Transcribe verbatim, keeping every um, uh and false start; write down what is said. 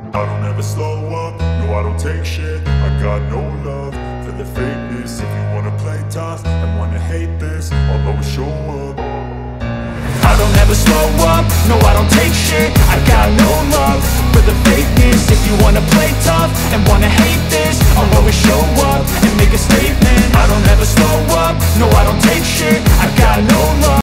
I don't ever slow up, no I don't take shit. I got no love for the fakeness. If you wanna play tough and wanna hate this, I'll always show up. I don't ever slow up, no I don't take shit. I got no love for the fakeness. If you wanna play tough and wanna hate this, I'll always show up and make a statement. I don't ever slow up, no I don't take shit. I got no love